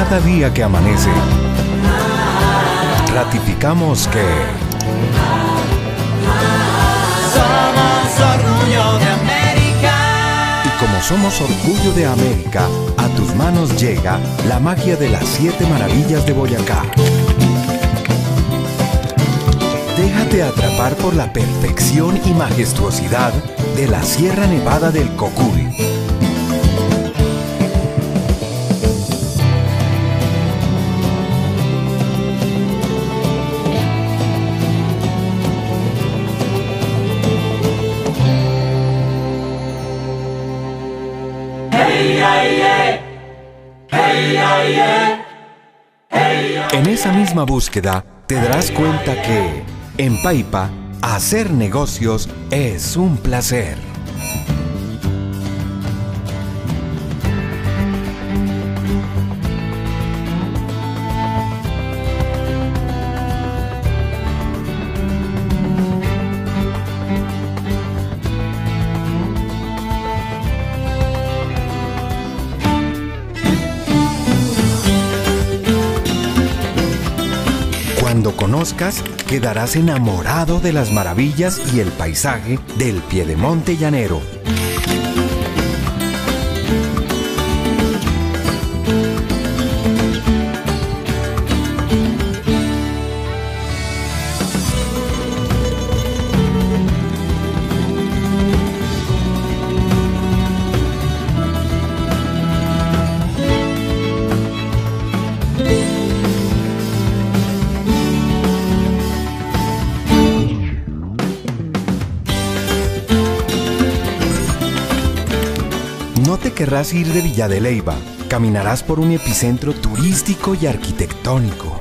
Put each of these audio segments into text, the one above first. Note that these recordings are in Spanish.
cada día que amanece, ratificamos que somos orgullo de América. Y como somos orgullo de América, a tus manos llega la magia de las 7 maravillas de Boyacá. Déjate atrapar por la perfección y majestuosidad de la Sierra Nevada del Cocuy. En esa misma búsqueda te darás cuenta que en Paipa hacer negocios es un placer. Cuando conozcas, quedarás enamorado de las maravillas y el paisaje del Piedemonte llanero. No te querrás ir de Villa de Leyva. Caminarás por un epicentro turístico y arquitectónico.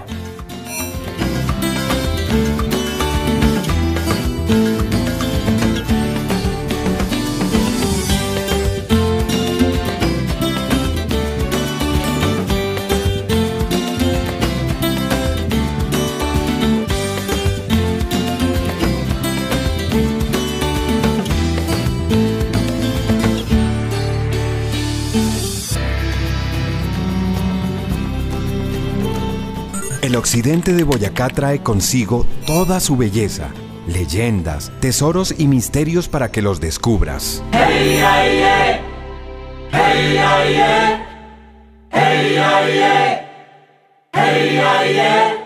El occidente de Boyacá trae consigo toda su belleza, leyendas, tesoros y misterios para que los descubras. Hey, ay, ay. Hey, ay, ay. Hey, ay, ay. Hey, ay, ay.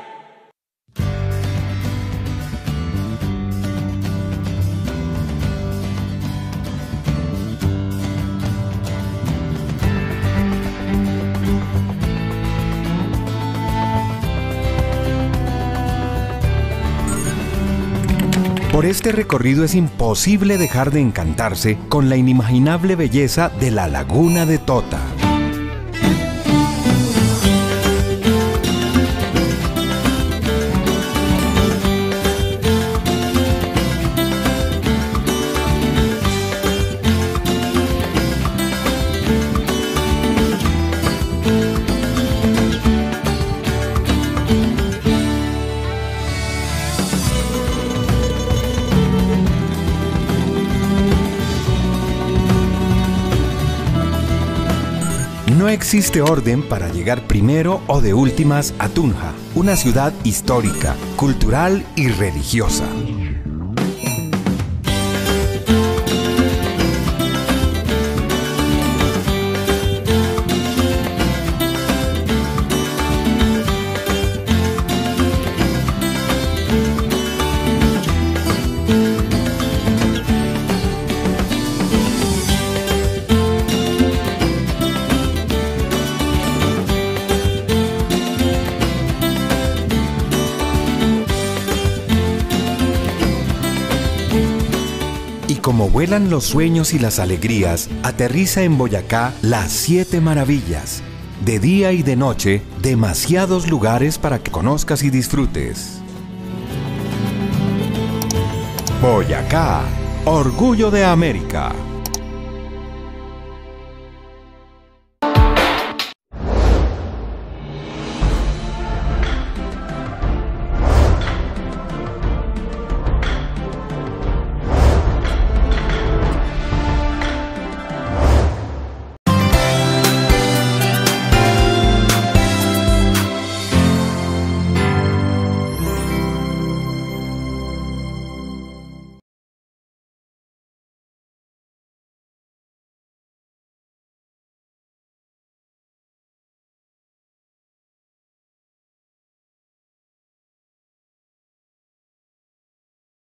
Por este recorrido es imposible dejar de encantarse con la inimaginable belleza de la Laguna de Tota. No existe orden para llegar primero o de últimas a Tunja, una ciudad histórica, cultural y religiosa. Como vuelan los sueños y las alegrías, aterriza en Boyacá las 7 maravillas. De día y de noche, demasiados lugares para que conozcas y disfrutes. Boyacá, orgullo de América.